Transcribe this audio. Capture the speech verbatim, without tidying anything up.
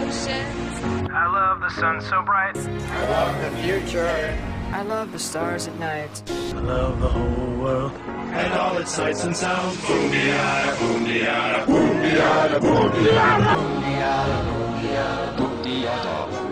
I love the sun so bright. I love the future. I love the stars at night. I love the whole world and all its sights and sounds. Boom-de-yada, boom-de-yada, boom-de-yada, boom-de-yada, boom-de-yada, boom-de-yada, boom-de-yada.